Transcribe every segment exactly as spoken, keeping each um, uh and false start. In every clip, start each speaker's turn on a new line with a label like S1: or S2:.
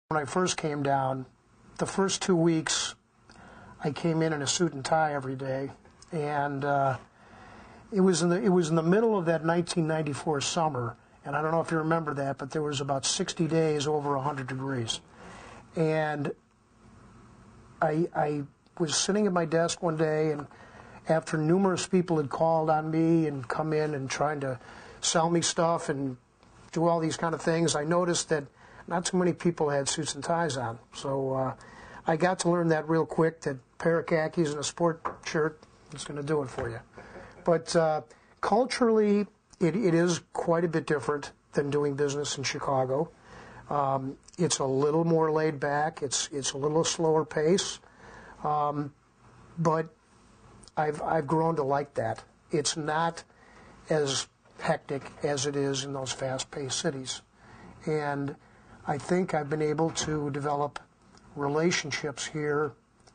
S1: When I first came down, the first two weeks, I came in in a suit and tie every day, and uh, it was in the it was in the middle of that nineteen ninety-four summer, and I don't know if you remember that, but there was about sixty days over one hundred degrees, and I I was sitting at my desk one day, and after numerous people had called on me and come in and trying to sell me stuff and do all these kind of things, I noticed that not too many people had suits and ties on. So uh, I got to learn that real quick, that a pair of khakis and a sport shirt is going to do it for you. But uh, culturally, it, it is quite a bit different than doing business in Chicago. Um, it's a little more laid back. It's it's a little slower pace. Um, but I've, I've grown to like that. It's not as hectic as it is in those fast-paced cities. And I think I've been able to develop relationships here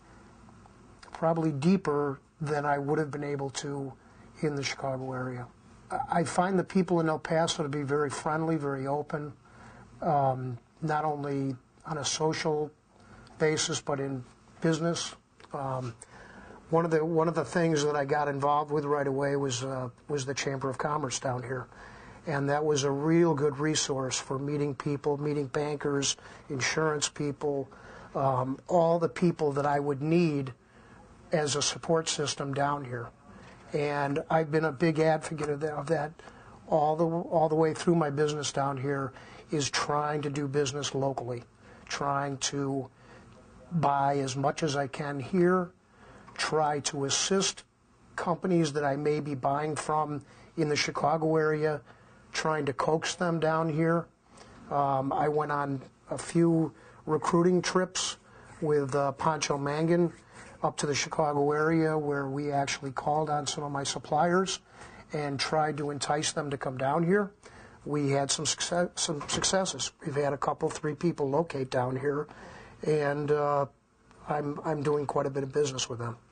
S1: probably deeper than I would have been able to in the Chicago area. I find the people in El Paso to be very friendly, very open, um, not only on a social basis but in business. Um, one of the one of the things that I got involved with right away was uh, was the Chamber of Commerce down here. And that was a real good resource for meeting people, meeting bankers, insurance people, um, all the people that I would need as a support system down here. And I've been a big advocate of that, of that all the all the way through my business down here, is trying to do business locally, trying to buy as much as I can here, try to assist companies that I may be buying from in the Chicago area, trying to coax them down here. Um, I went on a few recruiting trips with uh, Pancho Mangan up to the Chicago area, where we actually called on some of my suppliers and tried to entice them to come down here. We had some success, some successes. We've had a couple, three people locate down here, and uh, I'm, I'm doing quite a bit of business with them.